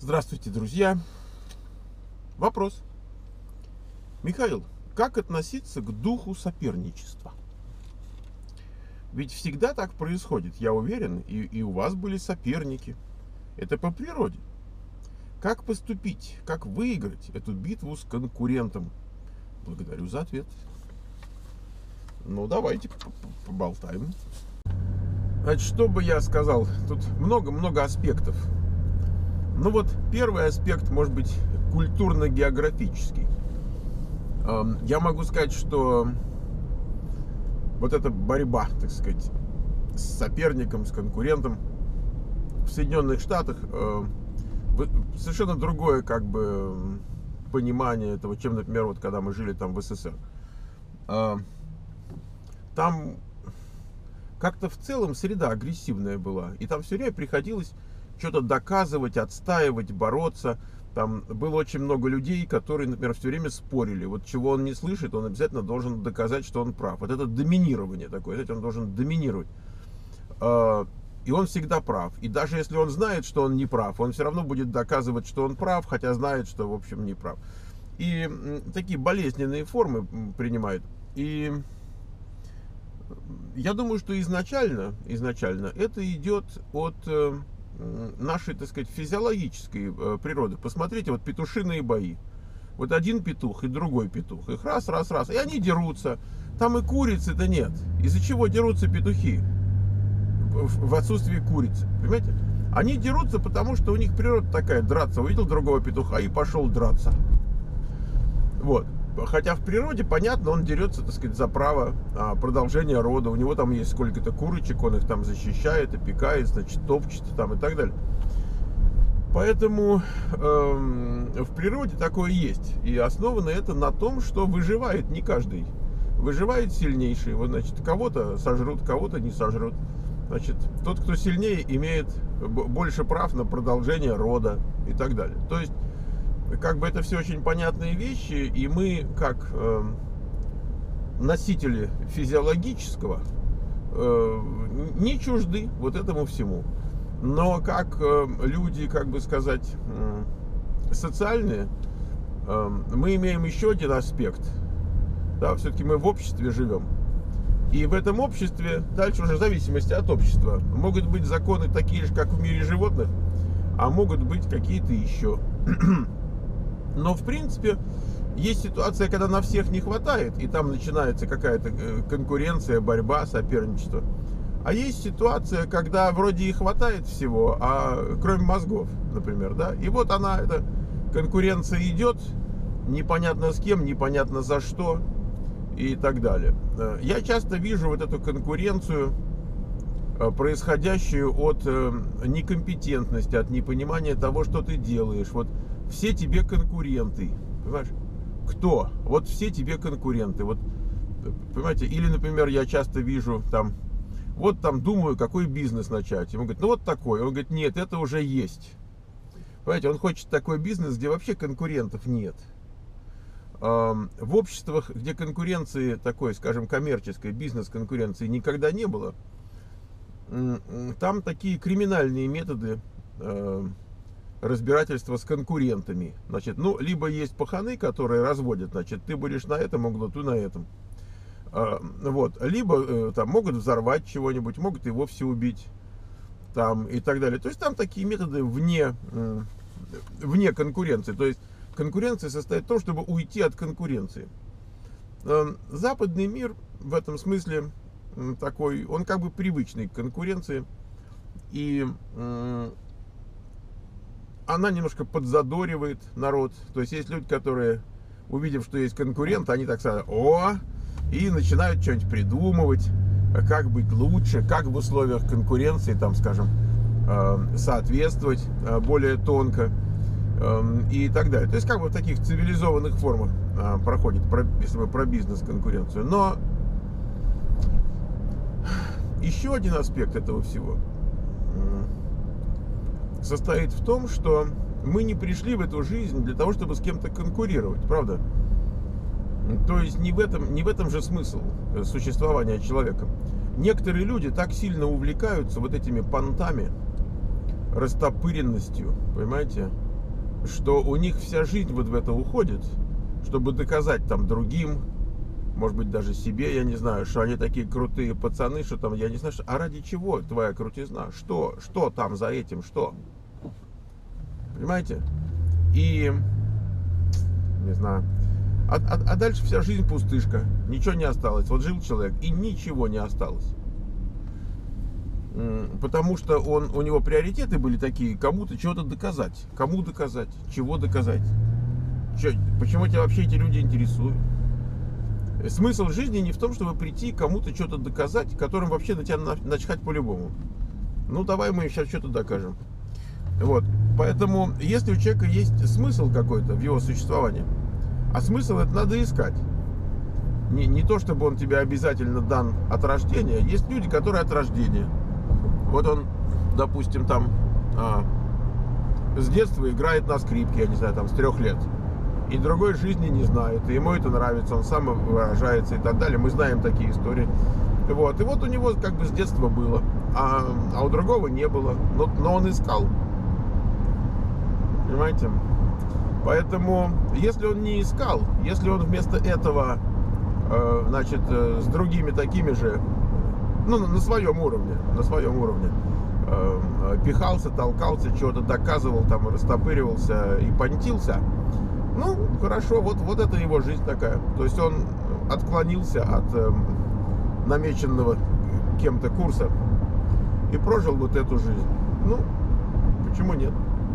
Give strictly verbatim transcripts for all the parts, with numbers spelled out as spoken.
Здравствуйте, друзья. Вопрос. Михаил, как относиться к духу соперничества? Ведь всегда так происходит, я уверен, и, и у вас были соперники. Это по природе. Как поступить, как выиграть эту битву с конкурентом? Благодарю за ответ. Ну, давайте поболтаем. Значит, что бы я сказал? Тут много-много аспектов. Ну вот, первый аспект, может быть, культурно-географический. Я могу сказать, что вот эта борьба, так сказать, с соперником, с конкурентом в Соединенных Штатах совершенно другое, как бы, понимание этого, чем, например, вот когда мы жили там в СССР. Там как-то в целом среда агрессивная была, и там все время приходилось что-то доказывать, отстаивать, бороться. Там было очень много людей, которые, например, все время спорили. Вот чего он не слышит, он обязательно должен доказать, что он прав. Вот это доминирование такое, знаете, он должен доминировать. И он всегда прав. И даже если он знает, что он не прав, он все равно будет доказывать, что он прав, хотя знает, что, в общем, не прав. И такие болезненные формы принимает. И я думаю, что изначально, изначально это идет от нашей, так сказать, физиологической природы. Посмотрите, вот петушиные бои. Вот один петух и другой петух. Их раз, раз, раз. И они дерутся. Там и курицы-то нет. Из-за чего дерутся петухи? В отсутствии курицы. Понимаете? Они дерутся, потому что у них природа такая. Драться. Увидел другого петуха и пошел драться. Вот. Хотя в природе, понятно, он дерется, так сказать, за право а, продолжения рода. У него там есть сколько-то курочек, он их там защищает, опекает, значит, топчет там и так далее. Поэтому э, в природе такое есть. И основано это на том, что выживает не каждый. Выживает сильнейший. Вот, значит, кого-то сожрут, кого-то не сожрут. Значит, тот, кто сильнее, имеет больше прав на продолжение рода и так далее. То есть, как бы это все очень понятные вещи, и мы, как э, носители физиологического, э, не чужды вот этому всему. Но как э, люди, как бы сказать, э, социальные, э, мы имеем еще один аспект. Да, все-таки мы в обществе живем. И в этом обществе, дальше уже в зависимости от общества, могут быть законы такие же, как в мире животных, а могут быть какие-то еще. Но, в принципе, есть ситуация, когда на всех не хватает, и там начинается какая-то конкуренция, борьба, соперничество. А есть ситуация, когда вроде и хватает всего, а кроме мозгов, например, да. И вот она, эта конкуренция идет, непонятно с кем, непонятно за что и так далее. Я часто вижу вот эту конкуренцию, происходящую от некомпетентности, от непонимания того, что ты делаешь. Вот все тебе конкуренты, понимаешь? Кто? Вот все тебе конкуренты. Вот, понимаете? Или, например, я часто вижу там, вот там думаю, какой бизнес начать. Ему говорят, ну вот такой. Он говорит, нет, это уже есть. Понимаете, он хочет такой бизнес, где вообще конкурентов нет. В обществах, где конкуренции такой, скажем, коммерческой, бизнес-конкуренции никогда не было, там такие криминальные методы разбирательства с конкурентами. Значит, ну, либо есть паханы, которые разводят, значит, ты будешь на этом углу, ты на этом. Вот. Либо там могут взорвать чего-нибудь, могут и вовсе убить. Там, и так далее. То есть там такие методы вне, вне конкуренции. То есть конкуренция состоит в том, чтобы уйти от конкуренции. Западный мир в этом смысле такой, он как бы привычный к конкуренции. И она немножко подзадоривает народ. То есть есть люди, которые, увидев, что есть конкурент, они так сразу, о, и начинают что-нибудь придумывать, как быть лучше, как в условиях конкуренции, там, скажем, соответствовать более тонко и так далее. То есть как бы в таких цивилизованных формах проходит, если мы про бизнес-конкуренцию. Но еще один аспект этого всего состоит в том, что мы не пришли в эту жизнь для того, чтобы с кем-то конкурировать, правда? То есть не в этом, не в этом же смысл существования человека. Некоторые люди так сильно увлекаются вот этими понтами, растопыренностью, понимаете, что у них вся жизнь вот в это уходит, чтобы доказать там другим, может быть, даже себе, я не знаю, что они такие крутые пацаны, что там, я не знаю, что, а ради чего твоя крутизна? Что, что там за этим, что? Понимаете? И, не знаю, а, а, а дальше вся жизнь пустышка, ничего не осталось. Вот жил человек, и ничего не осталось. Потому что он, у него приоритеты были такие, кому-то чего-то доказать. Кому доказать? Чего доказать? Че, почему тебя вообще эти люди интересуют? Смысл жизни не в том, чтобы прийти кому-то что-то доказать, которым вообще на тебя начхать по-любому. Ну, давай мы сейчас что-то докажем. Вот. Поэтому, если у человека есть смысл какой-то в его существовании, а смысл это надо искать. Не, не то, чтобы он тебе обязательно дан от рождения. Есть люди, которые от рождения. Вот он, допустим, там а, с детства играет на скрипке, я не знаю, там с трех лет. И другой жизни не знает. И ему это нравится, он сам выражается и так далее. Мы знаем такие истории. Вот. И вот у него как бы с детства было. А, а у другого не было. Но, но он искал. Понимаете? Поэтому, если он не искал, если он вместо этого, э, значит, э, с другими такими же, ну, на своем уровне, на своем уровне, э, пихался, толкался, чего-то доказывал, там, растопыривался и понтился, ну, хорошо, вот, вот это его жизнь такая. То есть он отклонился от э, намеченного кем-то курса и прожил вот эту жизнь. Ну, почему нет?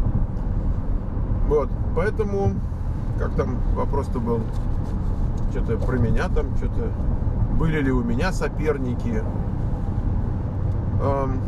Вот, поэтому, как там вопрос-то был, что-то про меня там, что-то, были ли у меня соперники, эм,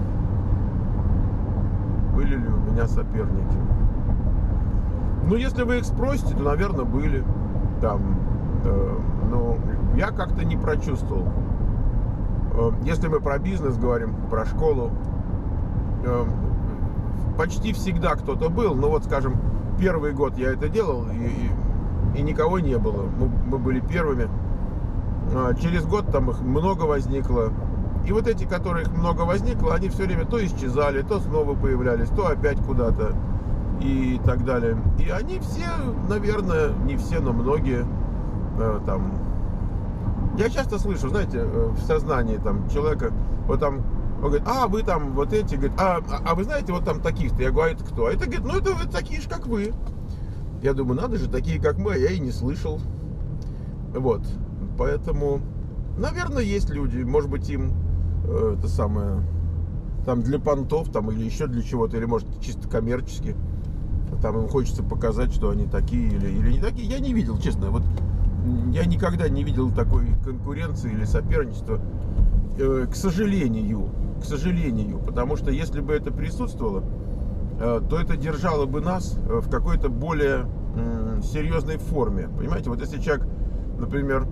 были ли у меня соперники. Ну, если вы их спросите, то, наверное, были, там, э, но я как-то не прочувствовал. Э, если мы про бизнес говорим, про школу, э, почти всегда кто-то был, но вот, скажем, первый год я это делал, и, и, и никого не было. Мы, мы были первыми. А через год там их много возникло. И вот эти, которых много возникло, они все время то исчезали, то снова появлялись, то опять куда-то и так далее. И они все, наверное, не все, но многие э, там... Я часто слышу, знаете, в сознании там человека, вот там, он говорит, а, вы там вот эти, говорит, а, а вы знаете, вот там таких-то. Я говорю, а это кто? А это, говорит, ну это вы такие же, как вы. Я думаю, надо же, такие, как мы, а я и не слышал. Вот, поэтому, наверное, есть люди, может быть, им э, это самое, там для понтов, там, или еще для чего-то, или, может, чисто коммерчески. Там им хочется показать, что они такие или, или не такие. Я не видел, честно, вот я никогда не видел такой конкуренции или соперничества, э, к сожалению. К сожалению, потому что если бы это присутствовало, то это держало бы нас в какой-то более серьезной форме. Понимаете, вот если человек, например,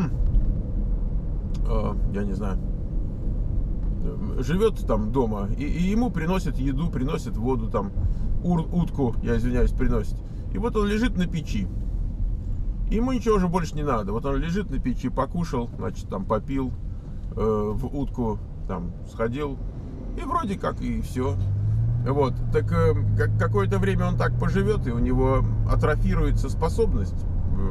я не знаю, живет там дома, и, и ему приносят еду, приносят воду, там, ур, утку, я извиняюсь, приносит. И вот он лежит на печи. Ему ничего уже больше не надо. Вот он лежит на печи, покушал, значит, там попил, э, в утку там сходил, и вроде как и все. Вот, так э, как, какое-то время он так поживет, и у него атрофируется способность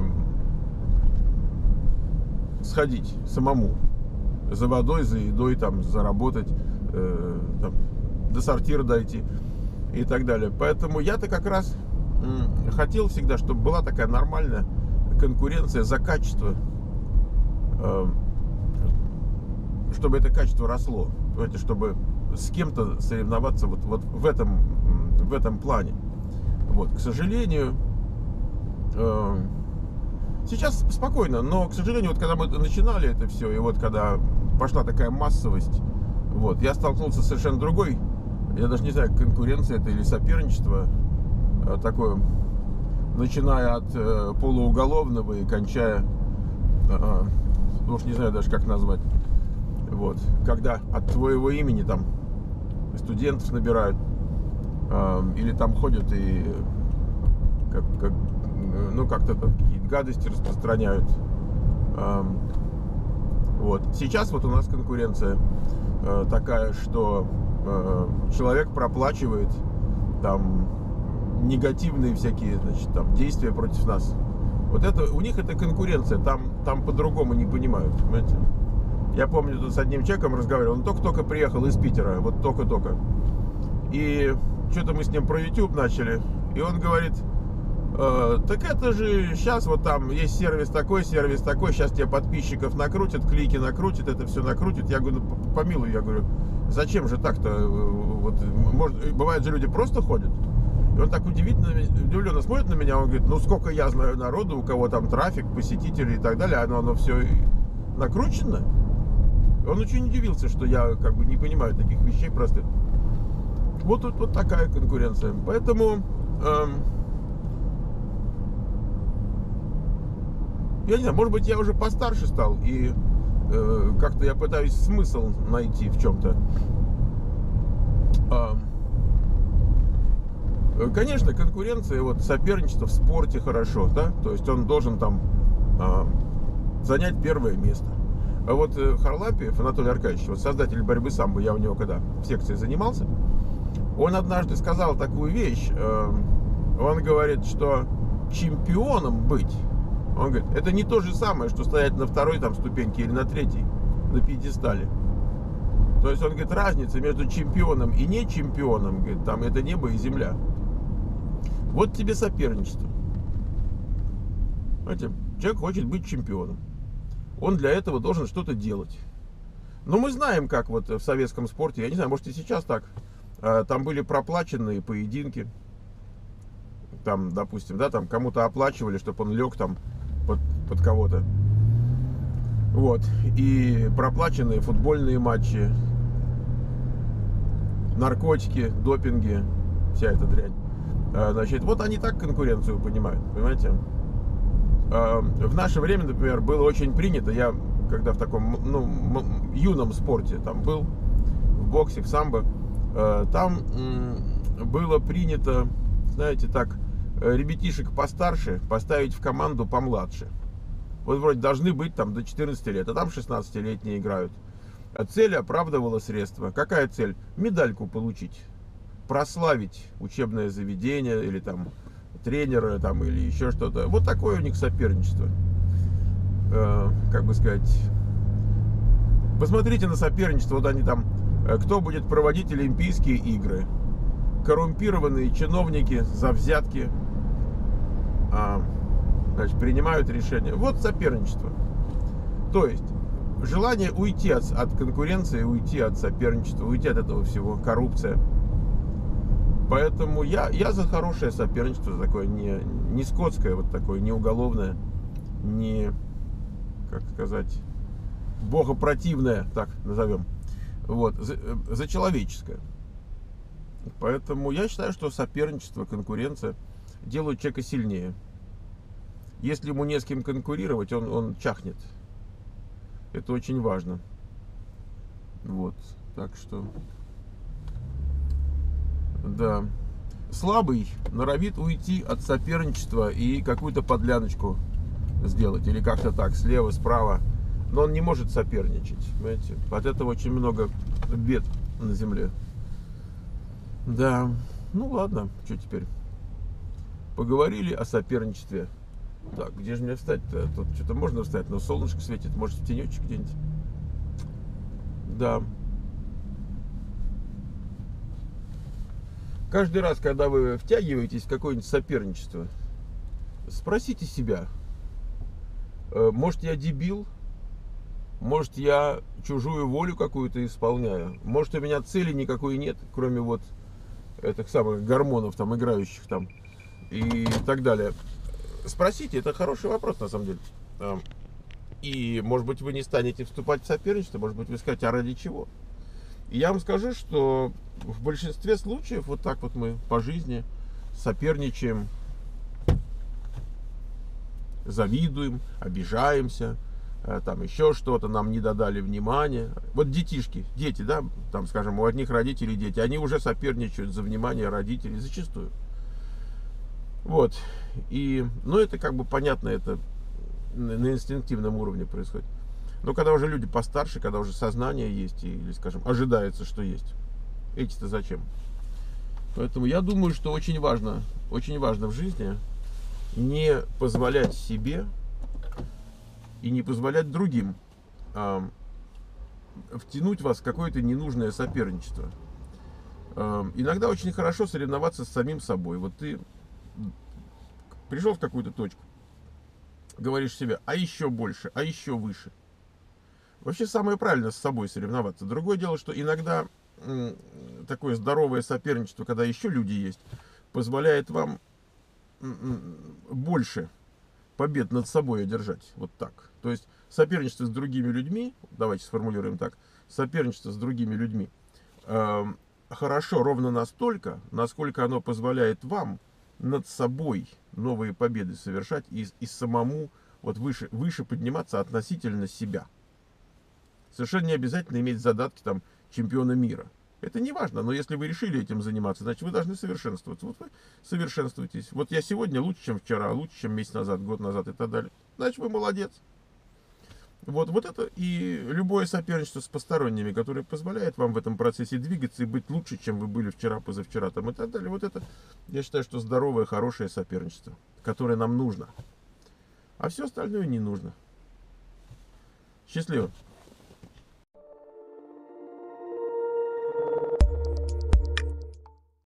э, сходить самому за водой, за едой, там, заработать, э, там, до сортира дойти и так далее. Поэтому я-то как раз э, хотел всегда, чтобы была такая нормальная конкуренция за качество, э, чтобы это качество росло, понимаете, чтобы с кем-то соревноваться вот, вот в этом, в этом плане. Вот, к сожалению, э, сейчас спокойно, но, к сожалению, вот когда мы начинали это все, и вот когда пошла такая массовость, вот, я столкнулся с совершенно другой, я даже не знаю, конкуренция это или соперничество, э, такое, начиная от э, полууголовного и кончая, э, уж не знаю даже как назвать, вот, когда от твоего имени там студентов набирают, э, или там ходят и как, как, ну как-то какие-то гадости распространяют. Э, вот. Сейчас вот у нас конкуренция э, такая, что э, человек проплачивает там негативные всякие, значит, там, действия против нас. Вот это, у них это конкуренция, там, там по-другому не понимают, понимаете? Я помню, тут с одним человеком разговаривал, он только-только приехал из Питера, вот только-только. И что-то мы с ним про YouTube начали, и он говорит, э, так это же сейчас вот там есть сервис такой, сервис такой, сейчас тебе подписчиков накрутят, клики накрутят, это все накрутит. Я говорю, ну, помилуй, я говорю, зачем же так-то? Вот, может, бывает же люди просто ходят. И он так удивительно, удивленно смотрит на меня, он говорит, ну сколько я знаю народу, у кого там трафик, посетители и так далее, оно, оно все накручено. Он очень удивился, что я как бы не понимаю таких вещей простых. Вот тут вот такая конкуренция. Поэтому эм, я не знаю, может быть, я уже постарше стал, и э, как-то я пытаюсь смысл найти в чем-то. Эм, конечно, конкуренция, вот соперничество в спорте хорошо, да, то есть он должен там э, занять первое место. А вот э, Харлапиев Анатолий Аркадьевич, вот создатель борьбы самбо, я у него когда в секции занимался, он однажды сказал такую вещь, э, он говорит, что чемпионом быть, он говорит, это не то же самое, что стоять на второй там ступеньке или на третьей, на пьедестале. То есть он говорит, разница между чемпионом и не чемпионом, говорит, там это небо и земля. Вот тебе соперничество. Знаете, человек хочет быть чемпионом. Он для этого должен что-то делать. Но мы знаем, как вот в советском спорте, я не знаю, может и сейчас так, там были проплаченные поединки. Там, допустим, да, там кому-то оплачивали, чтобы он лег там под, под кого-то. Вот. И проплаченные футбольные матчи, наркотики, допинги, вся эта дрянь. Значит, вот они так конкуренцию понимают, понимаете? В наше время, например, было очень принято, я когда в таком, ну, юном спорте там был, в боксе, в самбо, там было принято, знаете, так, ребятишек постарше поставить в команду помладше. Вот вроде должны быть там до четырнадцати лет, а там шестнадцатилетние играют. А цель оправдывала средства. Какая цель? Медальку получить, прославить учебное заведение или там тренера там, или еще что-то. Вот такое у них соперничество. Э, как бы сказать. Посмотрите на соперничество. Вот они там, кто будет проводить Олимпийские игры. Коррумпированные чиновники за взятки а, значит, принимают решения. Вот соперничество. То есть желание уйти от, от конкуренции, уйти от соперничества, уйти от этого всего. Коррупция. Поэтому я, я за хорошее соперничество, такое не, не скотское, вот такое, не уголовное, не, как сказать, богопротивное, так назовем, вот, за, за человеческое. Поэтому я считаю, что соперничество, конкуренция делают человека сильнее. Если ему не с кем конкурировать, он, он чахнет. Это очень важно. Вот, так что... Да. Слабый норовит уйти от соперничества и какую-то подляночку сделать. Или как-то так, слева, справа. Но он не может соперничать. Понимаете? От этого очень много бед на земле. Да. Ну ладно, что теперь? Поговорили о соперничестве. Так, где же мне встать-то? Тут что-то можно встать, но солнышко светит. Может, в тенечек где-нибудь? Да. Каждый раз, когда вы втягиваетесь в какое-нибудь соперничество, спросите себя, может, я дебил? Может, я чужую волю какую-то исполняю? Может, у меня цели никакой нет, кроме вот этих самых гормонов, там, играющих там, и так далее. Спросите, это хороший вопрос, на самом деле. И, может быть, вы не станете вступать в соперничество, может быть, вы скажете, а ради чего? И я вам скажу, что в большинстве случаев вот так вот мы по жизни соперничаем, завидуем, обижаемся, там еще что-то, нам не додали внимания. Вот детишки, дети, да, там, скажем, у одних родителей дети, они уже соперничают за внимание родителей зачастую. Вот. И, ну, это как бы понятно, это на инстинктивном уровне происходит. Но когда уже люди постарше, когда уже сознание есть, или, скажем, ожидается, что есть, эти-то зачем? Поэтому я думаю, что очень важно, очень важно в жизни не позволять себе и не позволять другим а, втянуть вас в какое-то ненужное соперничество. А, иногда очень хорошо соревноваться с самим собой. Вот ты пришел в какую-то точку, говоришь себе, а еще больше, а еще выше. Вообще самое правильное с собой соревноваться. Другое дело, что иногда м, такое здоровое соперничество, когда еще люди есть, позволяет вам м, больше побед над собой одержать. Вот так. То есть соперничество с другими людьми, давайте сформулируем так, соперничество с другими людьми э, хорошо ровно настолько, насколько оно позволяет вам над собой новые победы совершать и, и самому вот выше, выше подниматься относительно себя. Совершенно не обязательно иметь задатки там чемпиона мира. Это не важно, но если вы решили этим заниматься, значит вы должны совершенствоваться. Вот вы совершенствуетесь. Вот я сегодня лучше, чем вчера, лучше, чем месяц назад, год назад и так далее. Значит вы молодец. Вот, вот это и любое соперничество с посторонними, которое позволяет вам в этом процессе двигаться и быть лучше, чем вы были вчера, позавчера там, и так далее. Вот это, я считаю, что здоровое, хорошее соперничество, которое нам нужно. А все остальное не нужно. Счастливо.